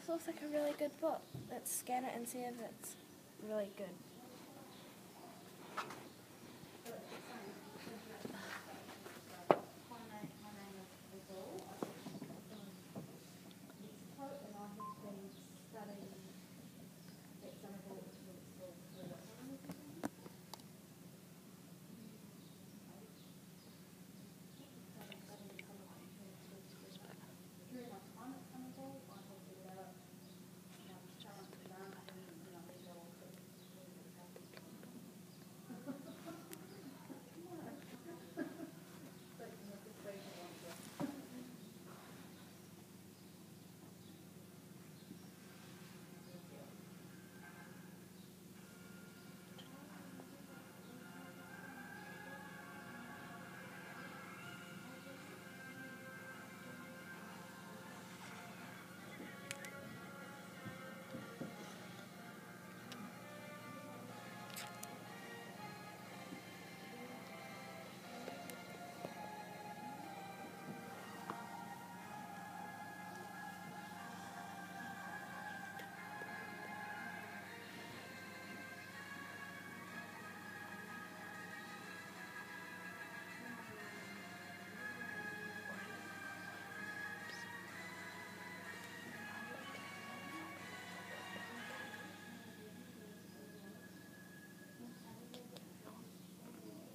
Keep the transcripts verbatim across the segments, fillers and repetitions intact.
This looks like a really good book. Let's scan it and see if it's really good.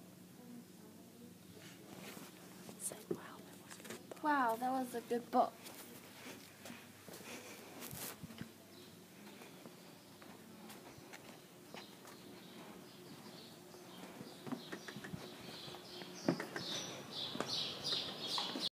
Wow, that was a good book.